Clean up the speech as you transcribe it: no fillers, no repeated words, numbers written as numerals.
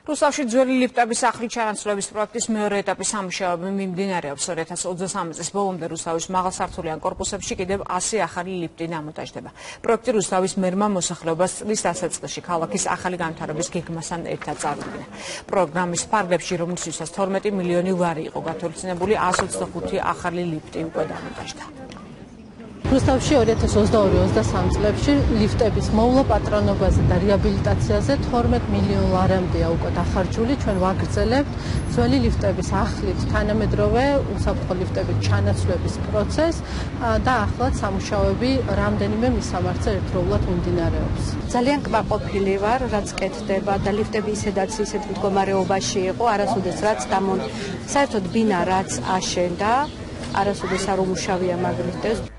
რუსთავში ძველი ლიფტების ახალი ჩანაცვლების პროექტის მეორე ეტაპის სამუშაოები მიმდინარეობს. 2023 წლის ბოლომდე რუსთავის მაღალსართულიან კორპუსებში კიდევ 100 ახალი ლიფტი დამონტაჟდება. პროექტი რუსთავის მერმა მოსახლეობას წლის დასაწყისში ქალაქის ახალი განვითარების გეგმასთან ერთად წარუდგინა. პროგრამის ფარგლებში, რომლისთვისაც 12 მილიონი ლარი იყო გათვალისწინებული, 125 ახალი ლიფტი უკვე დამონტაჟდა. რუსთავში 2022-23 წლებში ლიფტების მოვლა პატრონობაზე და რეაბილიტაციაზე 12 მილიონ ლარამდეა უკვე დახარჯული. ჩვენ ვაგრძელებთ ძველი ლიფტების ახლით თანამედროვე უსაფრთხო ლიფტების ჩანაცვლების პროცესს და ახლად სამუშაოები რამდენიმე მისამართზე ერთდროულად მიმდინარეობს. ძალიან კმაყოფილი ვარ, რაც კეთდება და ლიფტები ისედაც ისეთ მდგომარეობაში იყო, არასოდეს რაც საერთოდ ბინა რაც აშენდა, არასოდეს არ უმუშავია მაგ ლიფტებს.